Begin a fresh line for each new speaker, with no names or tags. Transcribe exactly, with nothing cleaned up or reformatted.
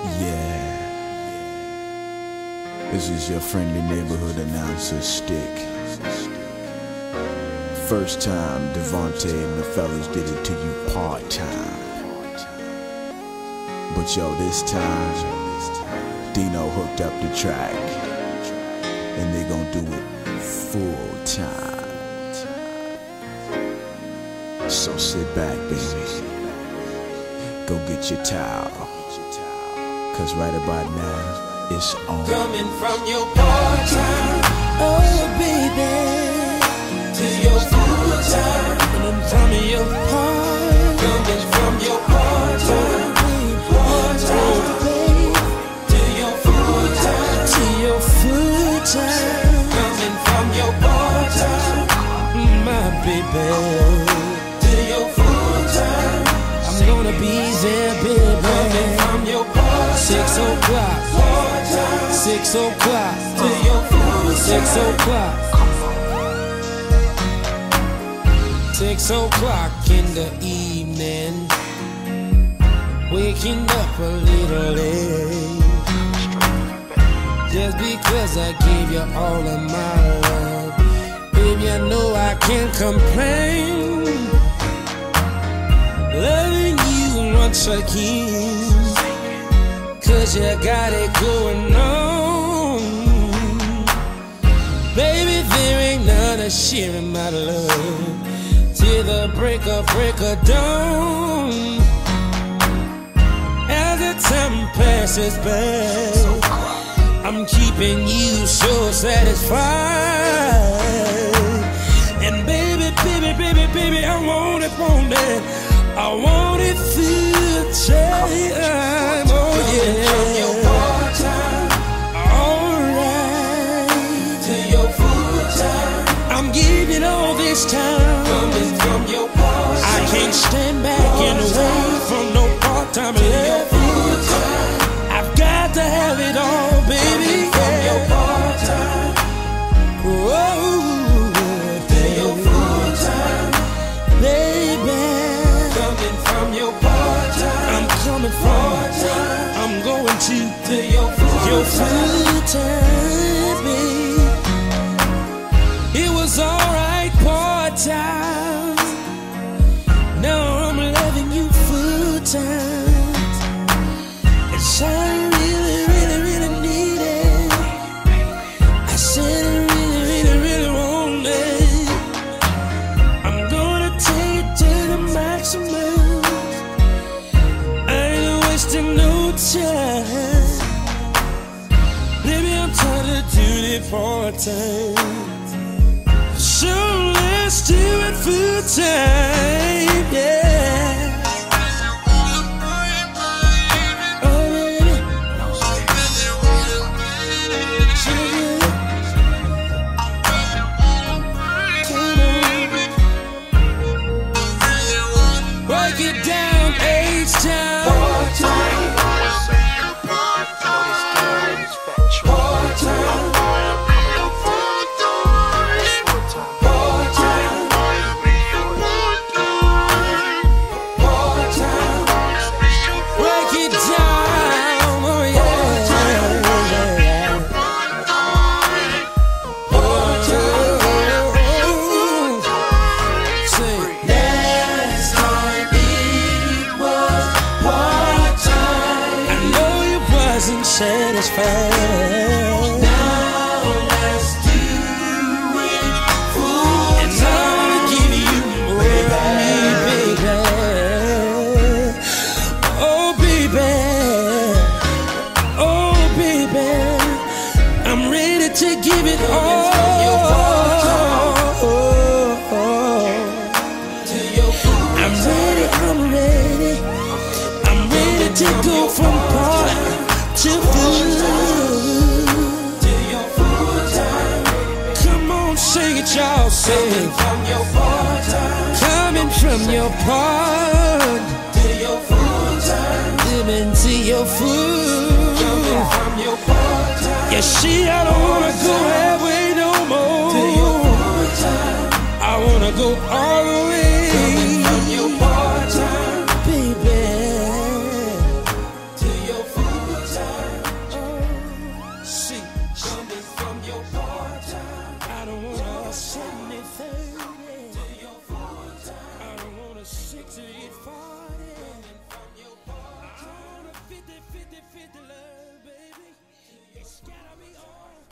Yeah. This is your friendly neighborhood announcer, Stick. First time Devontae and the fellas did it to you part-time. But yo, this time, Dino hooked up the track. And they gon' do it full-time. So sit back, baby. Go get your towel. Cause right about now, it's on.
Coming from your part-time, oh baby, to your full-time. Coming from your part, coming from your part-time, part-time, to your full-time, to your full-time. Coming from your part-time, my baby, to your full-time. I'm gonna be there, baby. Coming from your part-time, six o'clock. Six o'clock to your food. Six o'clock. Six o'clock in the evening. Waking up a little late. Just because I gave you all of my love, baby, I know I can't complain. Loving you once again, cause you got it going on. Baby, there ain't none of sharing my love till the break of break of dawn. As the time passes by, I'm keeping you so satisfied. And baby, baby, baby, baby, I want it, want it, I want it full time. Oh yeah. From your part-time, alright, to your full-time. I'm giving all this time. Coming from your part-time, I can't stand back and wait for no part-time love. I've got to have it all, baby. Coming from your part-time, whoa, to your full-time, baby. Coming from your part-time, I'm coming from. I'm going to, to your full-time, babe. It was alright part-time. Now I'm loving you full-time. It's I really, really, really need it. I said I really, really, really want it. I'm gonna take it to the maximum. I ain't wasting no time. Baby, I'm tired of doing it part-time. So let's do it full-time, yeah. Oh, baby. Come on. Break it down, H-Town. Part-time. Satisfied. Now let's do it full and time. I'm gonna give you more, baby, baby. Oh, baby. Oh, baby. I'm ready to give it all. I'm ready, I'm ready. I'm ready to go from part to full, to your full-time. Come on, sing it, y'all, sing it. Coming from your part-time, coming from your part to your full-time, living to your full. Coming from your part-time. You see, I don't wanna go halfway no more. To your full-time, I wanna go all the way. Coming from your part-time, baby, to your full-time. fifty love, baby. It's gotta be on.